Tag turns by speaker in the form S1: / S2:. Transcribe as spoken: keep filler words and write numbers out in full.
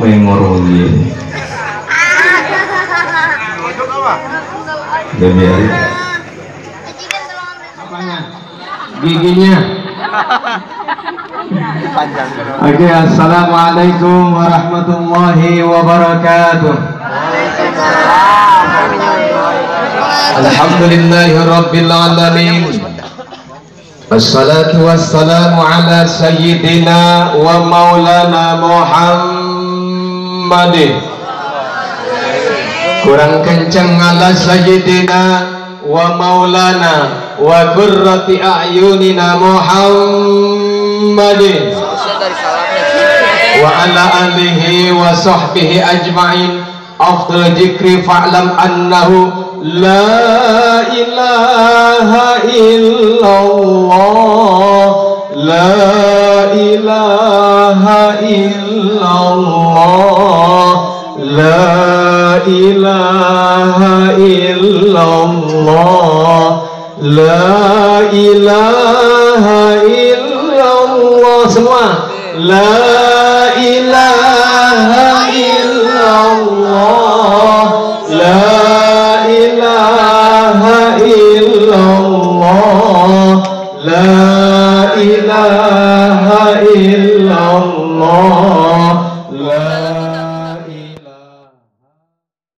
S1: mengoroli demi giginya. Oke, assalamualaikum warahmatullahi wabarakatuh. Alhamdulillahirabbil alamin. Wassalatu wassalamu ala sayyidina wa maulana Muhammadin. Kurang kencang ala sayyidina wa maulana wa qurrati a'yunina Muhammadin wa ala alihi wa sahbihi ajma'in. Afdal dzikri fa'lam annahu la ilaha illallah, la ilaha illallah, la ilaha illallah, la ilaha illallah. Semua la ilaha illallah,